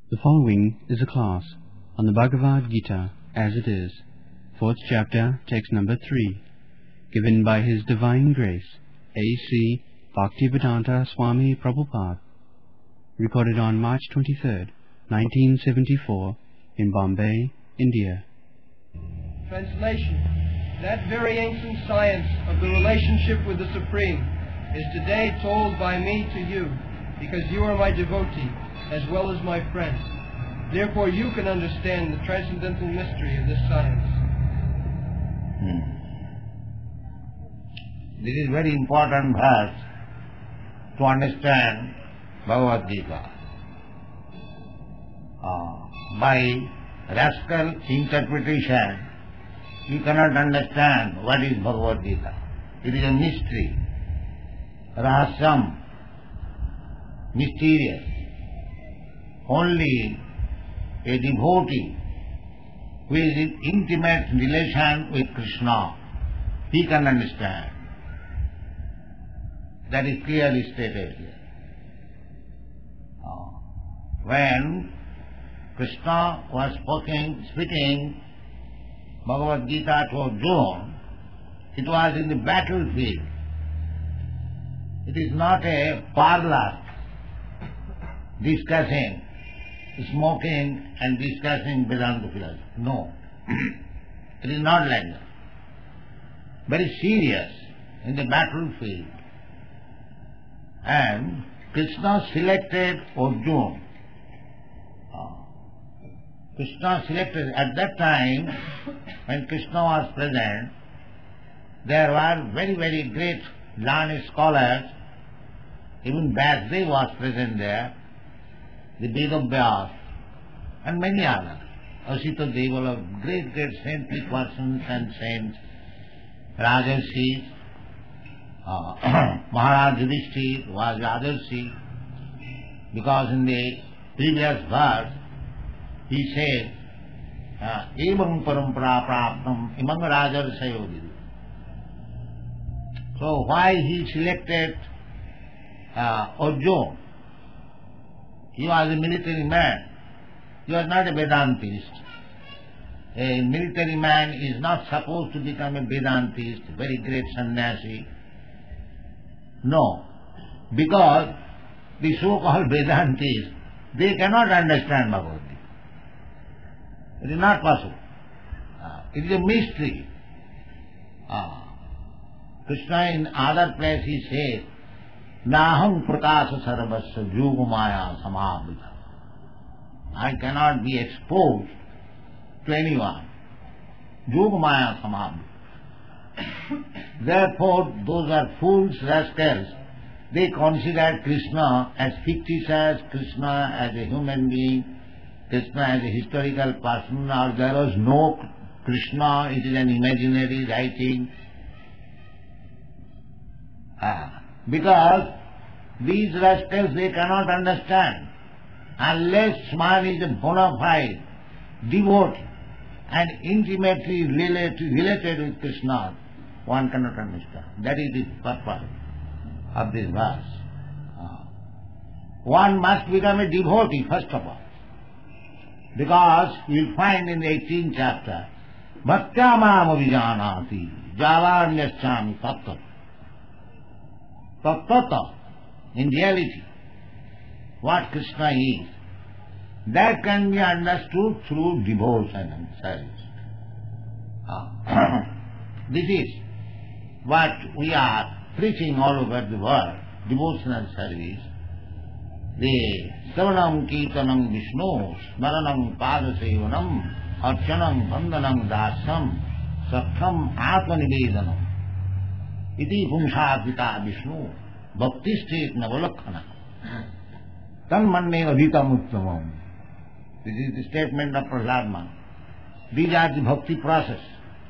The following is a class on the Bhagavad Gita as it is, 4th chapter, text number 3, given by His Divine Grace, A.C. Bhaktivedanta Swami Prabhupada, recorded on March 23rd, 1974, in Bombay, India. Translation. That very ancient science of the relationship with the Supreme is today told by me to you, because you are my devotee, as well as my friend. Therefore you can understand the transcendental mystery of this science. This is very important verse to understand Bhagavad Gita. By rational interpretation, you cannot understand what is Bhagavad Gita. It is a mystery, rahasyam, mysterious. Only a devotee who is in intimate relation with Krishna, he can understand. That is clearly stated here. When Krishna was speaking Bhagavad Gita to Arjuna, it was in the battlefield. It is not a parlor discussing, smoking and discussing Vedanta philosophy. No. It is not like that. Very serious in the battlefield. And Krishna selected Arjuna. Krishna selected, at that time, when Krishna was present, there were very, very great learned scholars. Even Vyasdev was present there, the Vedavyas, and many others. Asita Devala, great saintly persons and saints, Rajarshis, Maharaj Yudhishthira was Rajarshi, because in the previous verse, he said, Evam parampara praptam imam rajarsayo vidu. So why he selected Arjuna? He was a military man. He was not a Vedantist. A military man is not supposed to become a Vedantist, very great sannyasi. No, because the so-called Vedantists, they cannot understand Bhagavad Gita. It is not possible. It is a mystery. Krishna in other place he says, Naham prakasa sarvasya yogamaya samavita. I cannot be exposed to anyone. Yogamaya samavita. Therefore, those are fools, rascals. They consider Krishna as fictitious, Krishna as a human being, Krishna as a historical person, or there was no Krishna, it is an imaginary writing. Because these rascals, they cannot understand. Unless one is a bona fide devotee and intimately related with Krishna, one cannot understand. That is the purpose of this verse. One must become a devotee first of all. Because you will find in the 18th chapter, Bhaktya mam avijanati javaranyaschami tattva. Tattva, in reality, what Krishna is, that can be understood through devotion and service. This is what we are preaching all over the world, devotional service. The Savanam Kirtanam Vishnu, Smaranam Padasevanam, Archanam Vandanam Dasam, Sakham Atmanivedanam, Iti Pumshatita Vishnu, Bhaktistit Navalakkhana, Tanmanne Adhitam Uttamam. This is the statement of Prahlad. These are the bhakti process.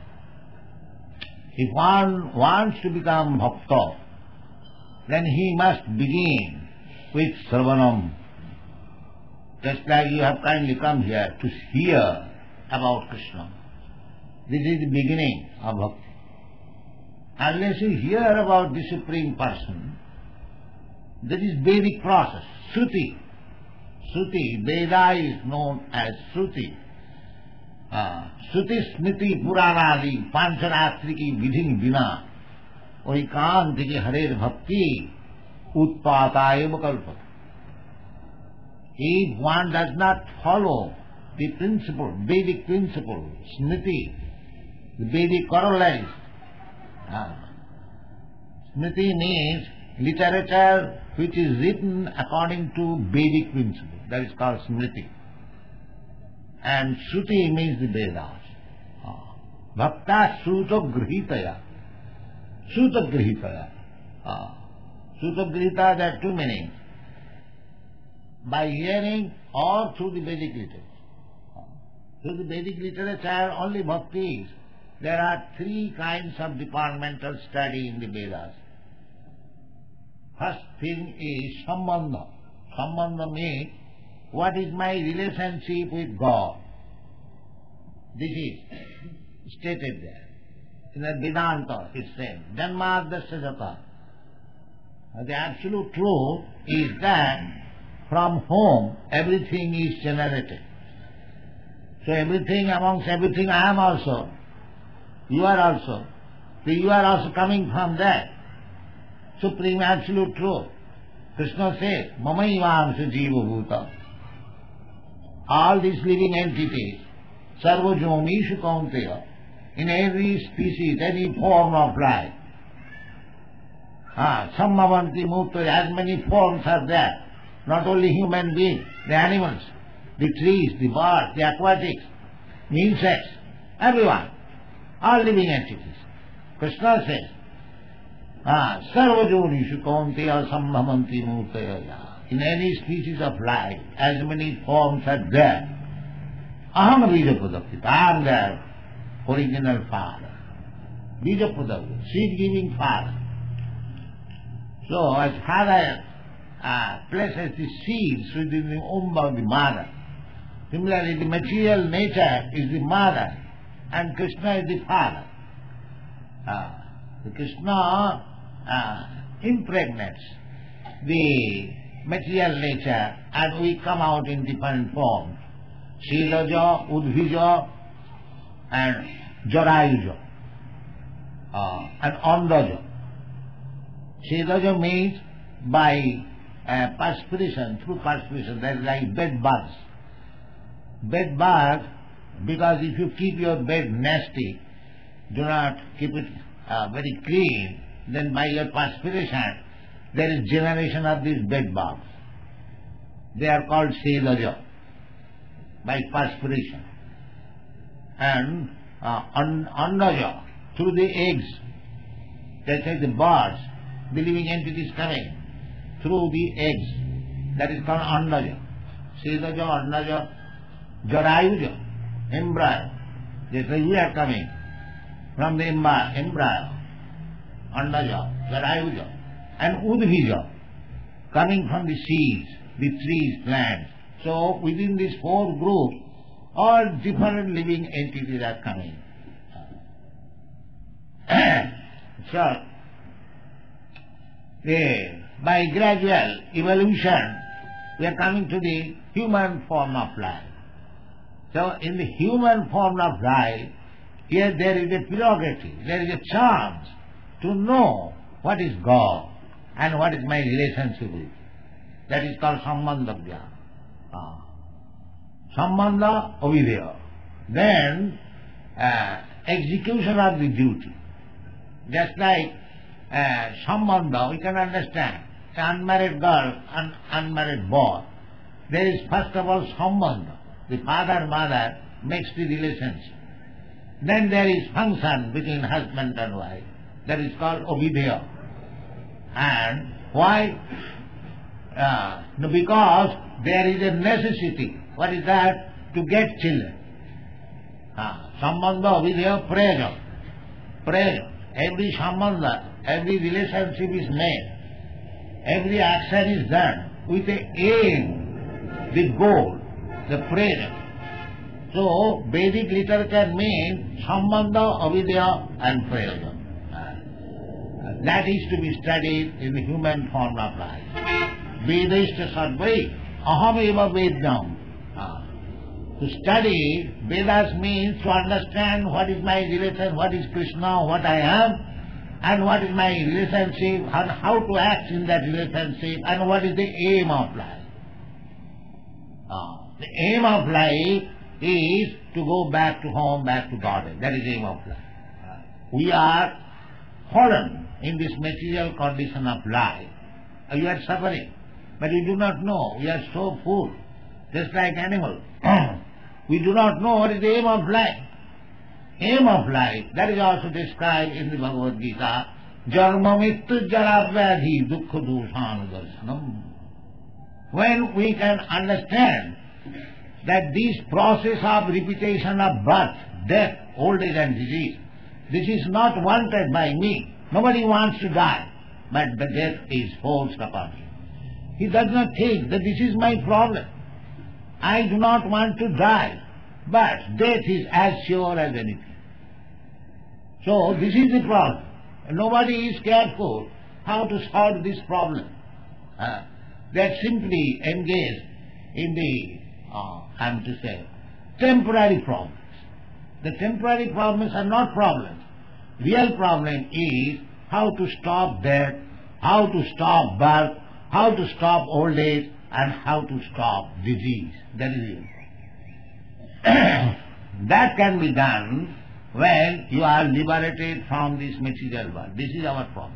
If one wants to become bhakta, then he must begin with Sravanam. Just like you have kindly come here to hear about Krishna. This is the beginning of bhakti. Unless you hear about the Supreme Person, that is Vedic process, Shruti. Shruti. Veda is known as Shruti. Shruti Smriti Puranadi Pancharatri ki vidhi bina ohi kaan theke Harer Bhakti utpata eva kalpata. If one does not follow the principle, Vedic principle, Smriti, the Vedic corollaries, Smriti means literature which is written according to Vedic principle. That is called Smriti. And Shruti means the Vedas. Bhakta Shruta Grihitaya. Shruta Grihitaya. Shruta Grihitaya, there are two meanings. By hearing or through the Vedic literature. Through the Vedic literature, only bhaktis. There are three kinds of departmental study in the Vedas. First thing is Sambandha. Sambandha means what is my relationship with God. This is stated there. In the Vedanta it says, Janmadasya Jata. The absolute truth is that from whom everything is generated. So everything, amongst everything I am also. You are also. So you are also coming from that supreme absolute truth. Krishna says, Mamaivaamsa Jiva Bhuta. All these living entities, Sarvajomishu Kaunteya, in every species, any form of life. Sammavanti Mukta, as many forms are there. Not only human beings, the animals, the trees, the birds, the aquatics, the insects, everyone, all living entities. Krishna says, Sarvajonishu Kaunteya Sambhavanti Murtaya. In any species of life, as many forms are there. Aham Bijapadapita, I am their original father. Bijapadapita, seed-giving father. So as father places the seeds within the womb of the mother, similarly the material nature is the mother and Krishna is the father. The Krishna impregnates the material nature and we come out in different forms. Shilaja, Udbija and Jarayuja and Andaja. Shilaja means by perspiration, through perspiration, that is like bed bugs. Bed bugs, because if you keep your bed nasty, do not keep it very clean, then by your perspiration there is generation of these bed bugs. They are called Sedaja, by perspiration. And Andaja, through the eggs, that's like the birds, the living entities coming through the eggs, that is called Andaja. Sedaja, Andaja, Jarayuja, embryo. Just like we are coming from the embryo, Andaja, Jarayuja, and Udbija, coming from the seeds, the trees, plants. So within these four groups, all different living entities are coming. So, by gradual evolution, we are coming to the human form of life. So in the human form of life, here there is a prerogative, there is a chance to know what is God and what is my relationship with. That is called Sambandha Jnana. Sambandha, Avidya. Then execution of the duty. Just like Sambandha, we can understand an unmarried girl and unmarried boy. There is first of all Sambandha. The father-mother makes the relationship. Then there is function between husband and wife. That is called Avidya. And why? Because there is a necessity. What is that? To get children. Sambandha, Avidya, Praja. Praja. Every sambandha, every relationship is made. Every action is done with the aim, the goal, the praja. So, Vedic literature means Sambandha, Avidya and Praja. That is to be studied in the human form of life. Vedashta Sarvai aham eva Vedam. To study Vedas means to understand what is my relation, what is Krishna, what I am, and what is my relationship, and how to act in that relationship, and what is the aim of life. The aim of life is to go back to home, back to Godhead. That is the aim of life. We are fallen in this material condition of life. You are suffering, but you do not know. We are so full, just like animals. We do not know what is the aim of life. Aim of life, that is also described in the Bhagavad Gita. Jarma mittu jaravyadhi dukkha doshanudarshanam. When we can understand that this process of repetition of birth, death, old age and disease, this is not wanted by me. Nobody wants to die, but the death is forced upon him. He does not think that this is my problem. I do not want to die, but death is as sure as anything. So this is the problem. Nobody is careful how to solve this problem. They are simply engaged in the, temporary problems. The temporary problems are not problems. Real problem is how to stop death, how to stop birth, how to stop old age, and how to stop disease. That is real problem. That can be done when you are liberated from this material world. This is our problem.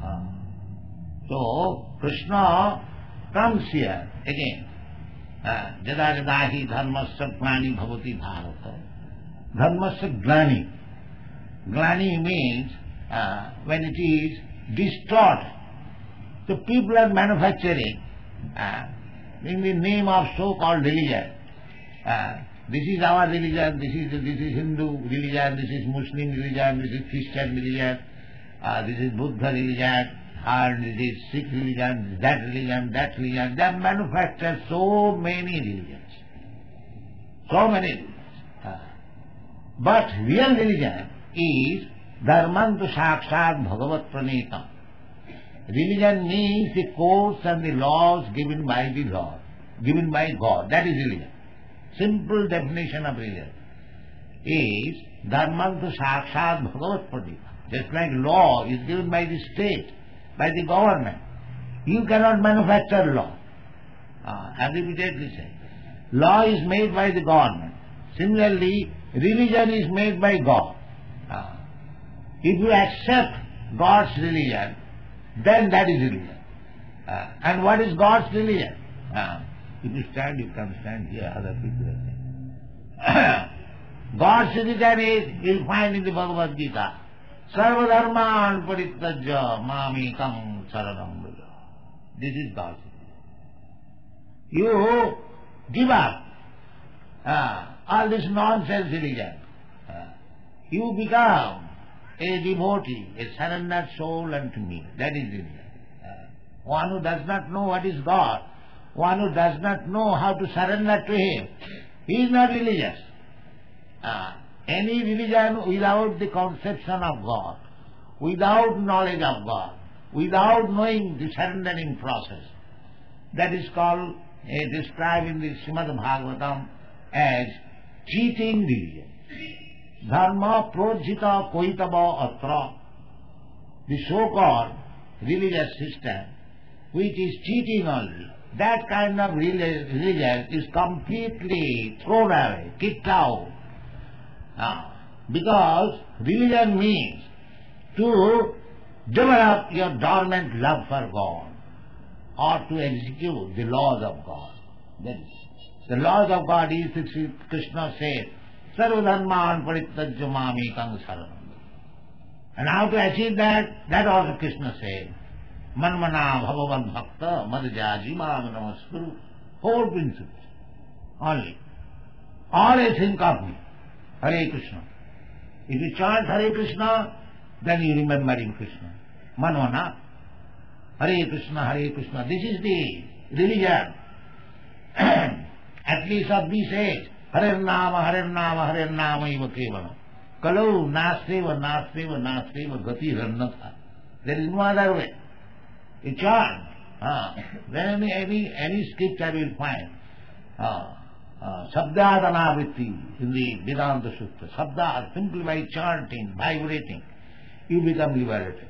So, Krishna comes here again. Jada jada hi dharmasya glani bhavati bharata. Dharmasya glani. Glani means when it is distorted. So people are manufacturing in the name of so-called religion. This is our religion, this is Hindu religion, this is Muslim religion, this is Christian religion, this is Buddha religion, and this is Sikh religion, that religion, that religion. They have manufactured so many religions. So many religions. But real religion is Dharmantu Sakshat Bhagavat Pranita. Religion means the codes and the laws given by the Lord, given by God. That is religion. Simple definition of religion is Dharmantu Sakshat Bhagavat Pranita. Just like law is given by the state, by the government. You cannot manufacture law. I repeatedly say. Law is made by the government. Similarly, religion is made by God. If you accept God's religion, then that is religion. And what is God's religion? If you stand, you can stand here, other people are saying. God's religion is, you will find in the Bhagavad Gita, Sarva dharman parittajya mamekam saranam vraja. This is God's religion. You give up all this nonsense religion. You become a devotee, a surrendered soul unto me. That is religion. One who does not know what is God, one who does not know how to surrender to Him, he is not religious. Any religion without the conception of God, without knowledge of God, without knowing the surrendering process, that is called, described in the Srimad Bhagavatam as cheating religion. Dharma projita koitava atra. The so-called religious system, which is cheating only, that kind of religion is completely thrown away, kicked out. Because religion means to develop your dormant love for God or to execute the laws of God. That is, the laws of God is, Krishna said, Sarva dharman parittajya mamekam saranam. And how to achieve that? That also Krishna said. Manmana bhavavan bhakta madhyaji mam namaskuru. 4 principles only. Always think of me. Hare Krishna. If you chant Hare Krishna, then you remembering Krishna. Manmana. Hare Krishna, Hare Krishna. This is the religion. At least of this age. Hare Nama, Hare Nama, Hare Nama eva kevalam. Kalau naseva, naseva, naseva, gati rannatha. There is no other way. You chant Then any scripture you will find. Sabdadana vritti in the Vedanta Sutta. Sabda, simply by chanting, vibrating, you become liberated.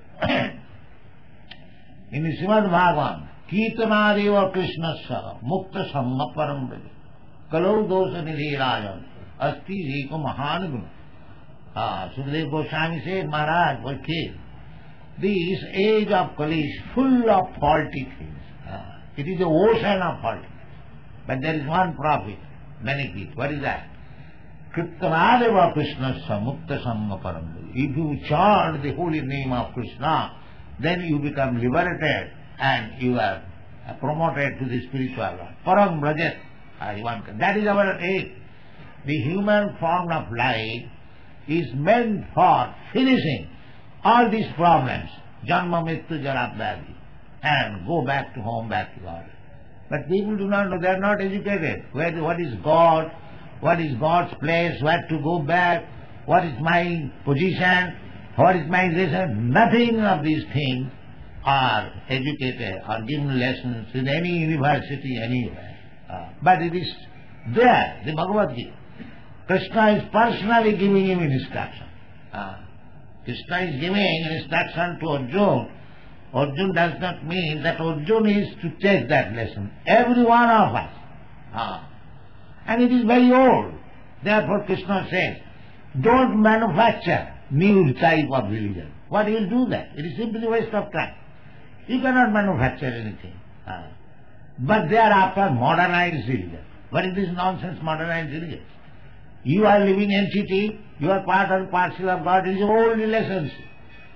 In the Srimad Bhagavan, Kirtanadeva Krishnasya Mukta Samma Param Braj Kalau Dosa Nidhi Rajan Asti Eko Mahanaguna. Sukadeva Goswami said, Maharaj, what case? This age of Kali is full of faulty things. It is the ocean of faulty. But there is one profit, benefit. What is that? Kirtanadeva Krishnasya Mukta Samma Param Braj. If you chant the holy name of Krishna, then you become liberated and you are promoted to the spiritual world. Param Brajat. That is our aim. The human form of life is meant for finishing all these problems, Janma, Mrityu, Jara, Vyadhi, and go back to home, back to God. But people do not know, they are not educated. What is God? What is God's place? Where to go back? What is my position? What is my relation? Nothing of these things are educated or given lessons in any university anywhere. But it is there, the Bhagavad Gita. Krishna is personally giving him instruction. Krishna is giving instruction to Arjuna. Arjuna does not mean that Arjuna is to take that lesson. Every one of us. And it is very old. Therefore Krishna says, don't manufacture new type of religion. What will do that? It is simply a waste of time. You cannot manufacture anything. But thereafter modernized religion. What is this nonsense modernized religion? You are living entity, you are part and parcel of God, it is old relationship.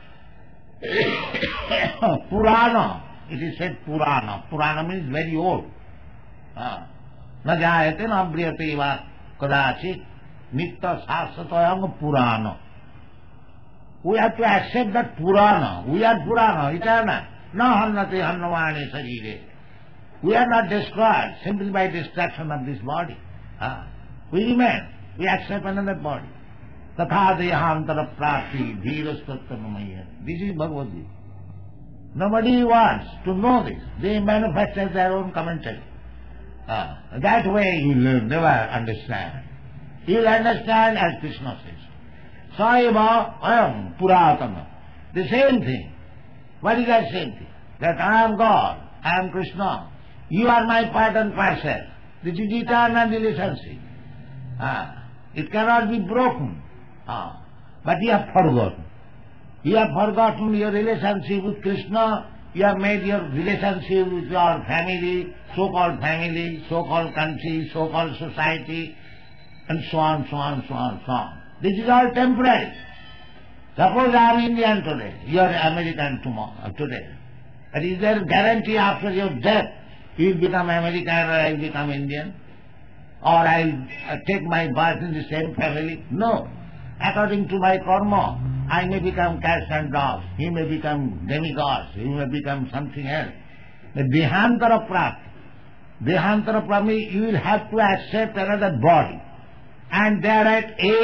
Purana, it is said Purana. Purana means very old. Na jayate na briyate va kadachit nitta sasatayam Purana. We have to accept that Purana. We are Purana, eternal. Na hannate hannavane sarire. We are not destroyed simply by destruction of this body. We remain. We accept another body. Tatha dehantara prati dhirastattamamaya. This is Bhagavad Gita. Nobody wants to know this. They manufacture their own commentary. That way you will never understand. You will understand as Krishna says. Saiva ayam puratana. The same thing. What is that same thing? That I am God, I am Krishna. You are my part and parcel. This is eternal relationship. It cannot be broken. But you have forgotten. You have forgotten your relationship with Krishna. You have made your relationship with your family, so-called country, so-called society, and so on, so on, so on, so on. This is all temporary. Suppose I am Indian today, you are American tomorrow, today. But is there a guarantee after your death you will become American or I will become Indian? Or I will take my birth in the same family? No. According to my karma, I may become cats and dogs, he may become demigods, he may become something else. The Dehantara Prapti. Dehantara Prapti, you will have to accept another body. And there are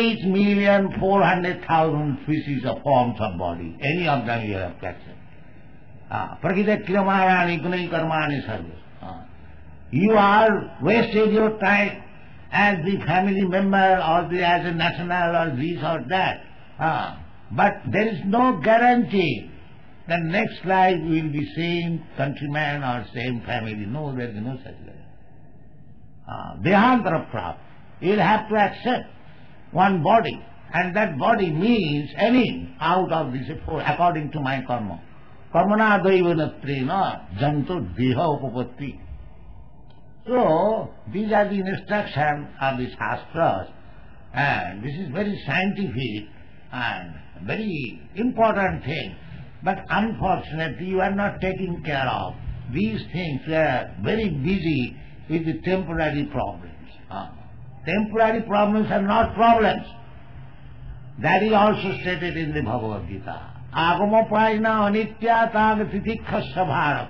8,400,000 species of forms of body. Any of them you have to accept. Prakita kriyamayani gunai karmani sarva. You are wasted your time as the family member or as a national or this or that. But there is no guarantee that next life will be same countryman or same family. No, there is no such guarantee. Dehantara Prapti. You will have to accept one body, and that body means any out of this according to my karma. Karmana daivanatreena janto deha upapatti. So, these are the instructions of the Shastras, and this is very scientific and very important thing. But unfortunately, you are not taking care of these things. We are very busy with the temporary problems. Temporary problems are not problems. That is also stated in the Bhagavad Gita. Agama prajna anitya tagatitikhasya bharat.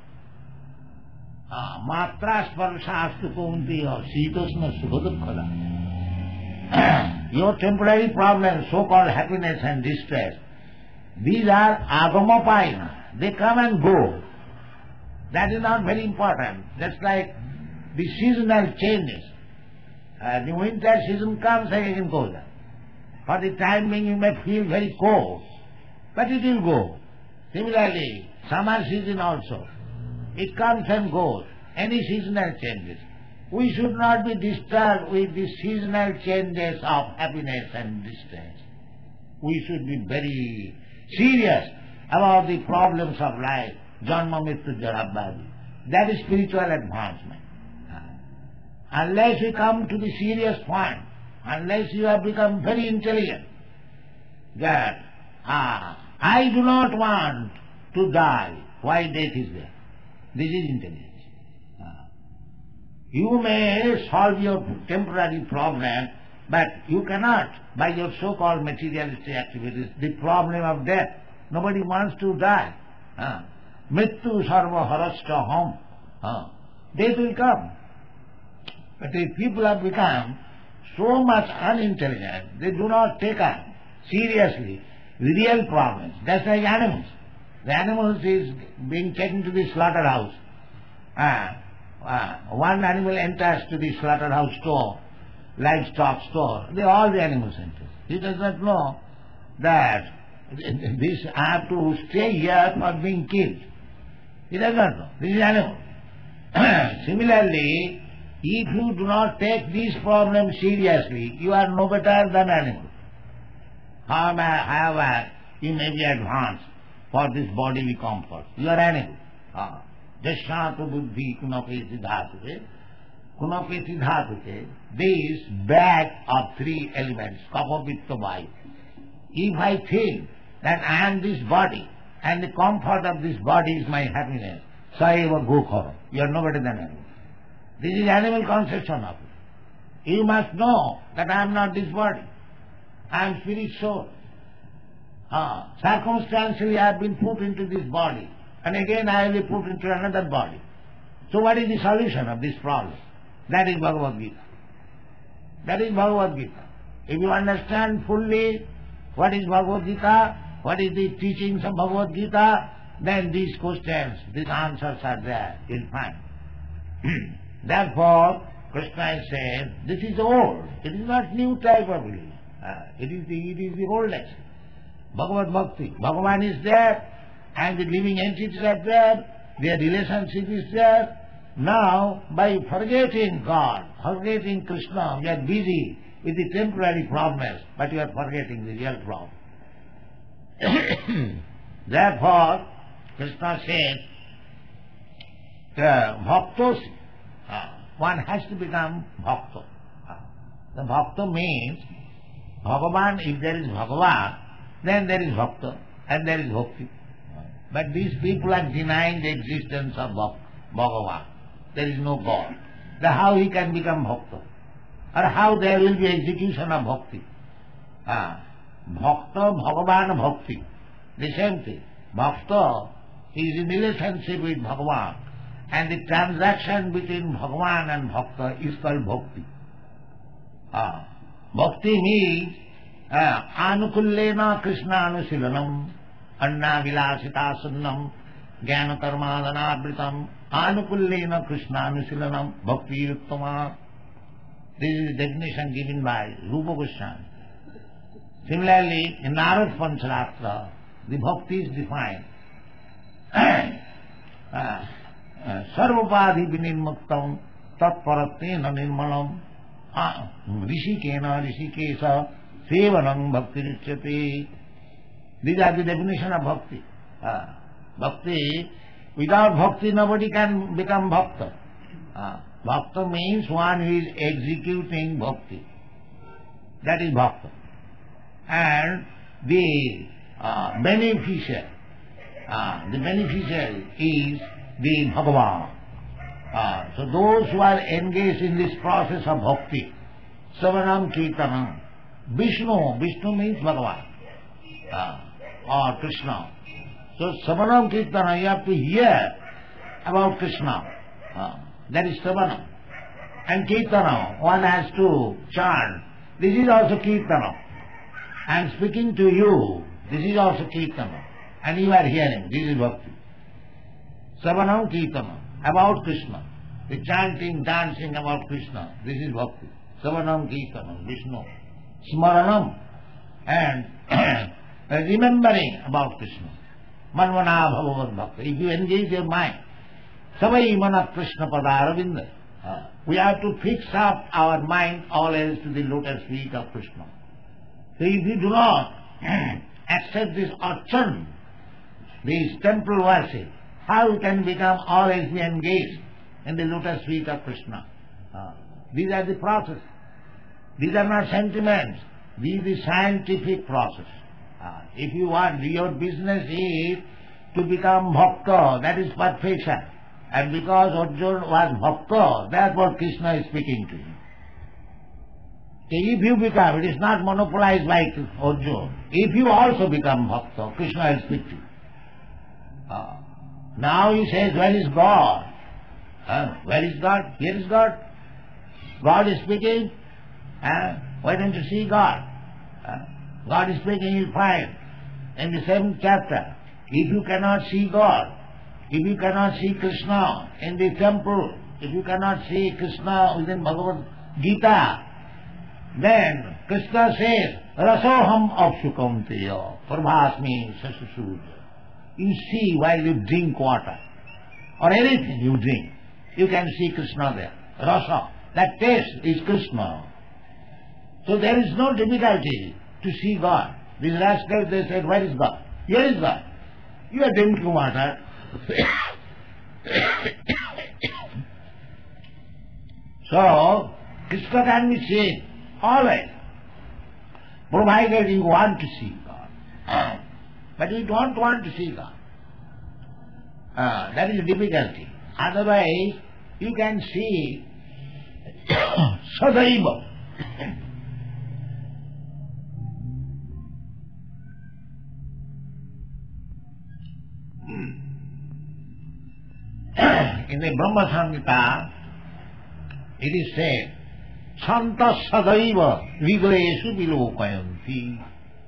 Matra sparshastu kuntiya sitosna sukhadukkada. Your temporary problems, so-called happiness and distress, these are agama prajna. They come and go. That is not very important. Just like the seasonal changes. The winter season comes and again goes. For the time being you may feel very cold, but it will go. Similarly, summer season also. It comes and goes. Any seasonal changes. We should not be disturbed with the seasonal changes of happiness and distress. We should be very serious about the problems of life. Janma Mrityu Jara Vyadi. That is spiritual advancement. Unless we come to the serious point, unless you have become very intelligent, that I do not want to die, why death is there? This is intelligence. You may solve your temporary problem, but you cannot, by your so-called materialistic activities, the problem of death. Nobody wants to die. Mrityu sarva harashta hum. Death will come. But if people have become so much unintelligent, they do not take up seriously the real problems. That's like animals. The animals is being taken to the slaughterhouse. One animal enters to the slaughterhouse store, livestock store. All the animals enter. He does not know that this I have to stay here for being killed. He does not know. This is animal. Similarly, if you do not take these problems seriously, you are no better than animals. However, you may be advanced for this bodily comfort. You are animal. Jashnata buddhi kunapeti dhatuke. Kunapeti dhatuke. This bag of three elements, kapha, pitta, vaya. If I think that I am this body and the comfort of this body is my happiness, saeva gokhara. You are no better than animal. This is animal conception of it. You must know that I am not this body. I am spirit soul. Circumstantially I have been put into this body, and again I will be put into another body. So what is the solution of this problem? That is Bhagavad Gita. That is Bhagavad Gita. If you understand fully what is Bhagavad Gita, what is the teachings of Bhagavad Gita, then these questions, these answers are there. You'll find. Therefore, Krishna is saying, this is old. It is not new type of religion. It is the oldest. Bhagavad Bhakti. Bhagavan is there, and the living entities are there, their relationship is there. Now, by forgetting God, forgetting Krishna, we are busy with the temporary problems, but you are forgetting the real problem. Therefore, Krishna says, Bhaktosi. One has to become Bhakta. The Bhakta means Bhagavan. If there is Bhagavan, then there is Bhakta and there is Bhakti. But these people are denying the existence of Bhagavan. There is no God. Then how he can become Bhakta? Or how there will be execution of Bhakti? Bhakta, Bhagavan, Bhakti. The same thing. Bhakta is in relationship with Bhagavan. And the transaction between Bhagavan and Bhakta is called Bhakti. Bhakti means Anukullena Krishna Anusilanam Anna Vilasita Sunnam Jnana Karmadanabritam Anukullena Krishna Anusilanam Bhakti Uttama. This is the definition given by Rupa Goswami. Similarly, in Narad Pancharatra, the Bhakti is defined. Sarvapadhi vinirmuktam tatparatena nirmalam rishikena rishikesa sevanam bhakti richyate. These are the definition of bhakti. Bhakti, without bhakti nobody can become bhakta. Bhakta means one who is executing bhakti. That is bhakta. And the beneficiary is the Bhagavan. So those who are engaged in this process of bhakti, Savanam Kirtanam, Vishnu means Bhagavan, or Krishna. So Savanam Kirtanam, you have to hear about Krishna. That is Savanam. And Kirtanam, one has to chant. This is also Kirtanam. I am speaking to you, this is also Kirtanam. And you are hearing, this is bhakti. Savanam Kirtanam, about Krishna. The chanting, dancing about Krishna. This is bhakti. Savanam Kirtanam, Vishnu. Smaranam, and remembering about Krishna. Manvana bhagavad bhakti. If you engage your mind, Savai mana Krishna padaravinda. We have to fix up our mind always to the lotus feet of Krishna. So if you do not accept this archan, this temple worship, how you can become always be engaged in the lotus feet of Krishna? These are the process. These are not sentiments. These is scientific process. If you want, your business is to become bhakta, that is perfection. And because Arjuna was bhakta, that's what Krishna is speaking to him. So if you become, it is not monopolized by Arjuna. If you also become bhakta, Krishna will speak to you. Now he says, where is God? Where is God? Here is God. God is speaking. Why don't you see God? God is speaking, you find in the same chapter. If you cannot see God, if you cannot see Krishna in the temple, if you cannot see Krishna within Bhagavad Gita, then Krishna says, Rasoham apsukam teya, prabhasmi sasusuja. You see while you drink water, or anything you drink, you can see Krishna there. Rasa, that taste is Krishna. So there is no difficulty to see God. These rascals, they said, where is God? Here is God. You are drinking water. So, Krishna can be seen always, provided you want to see God. But you don't want to see God. That is the difficulty. Otherwise, you can see Sadaiva. In the Brahma Samhita, it is said, Santa Sadaiva Vigreshu Vilokayanti.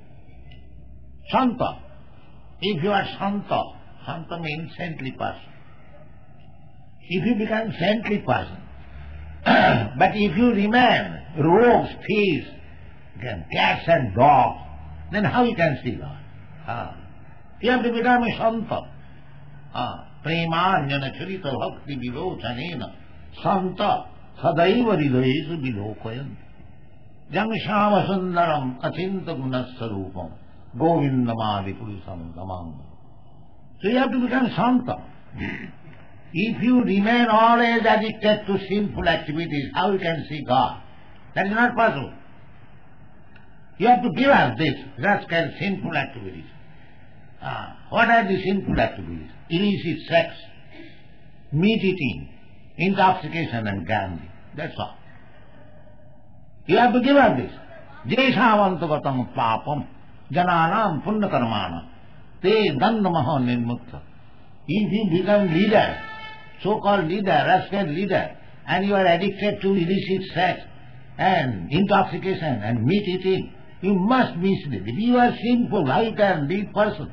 Santa. If you are Santa, Santa means saintly person. If you become saintly person, but if you remain rogues, thieves, cats and dogs, then how you can see God? You have to become a Santa. Premanyana charita bhakti vilochanena Santa sadaiva hridayeshu vilokayanti. Jam shama sundaram achinta gunasarupam govindamadi purisam tamam. So you have to become Santa. If you remain always addicted to sinful activities, how you can see God? That is not possible. You have to give us this rascal sinful activities. What are the sinful activities? Illicit sex, meat eating, intoxication and gambling. That's all. You have to give up this. Jeshavantagatam papam jananam punnakarmana te dandamaha nirmukta. If you become leader, so-called leader, rascal leader, and you are addicted to illicit sex and intoxication and meat eating, you must mislead. If you are sinful, how you can lead person?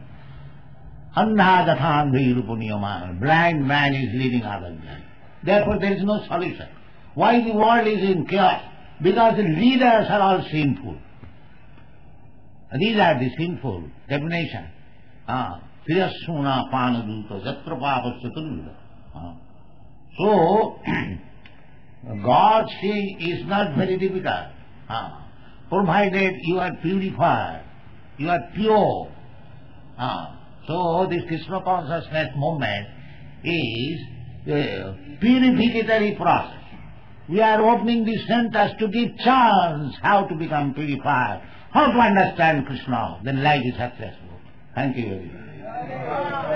Blind man is leading other blind. Therefore there is no solution. Why the world is in chaos? Because the leaders are all sinful. These are the sinful definition. Tirasuna panaduta jatra papasya tulvida. So, God seeing is not very difficult. Provided you are purified, you are pure. So this Krishna consciousness movement is a purificatory process. We are opening the centers to give chance how to become purified, how to understand Krishna, then life is successful. Thank you very much.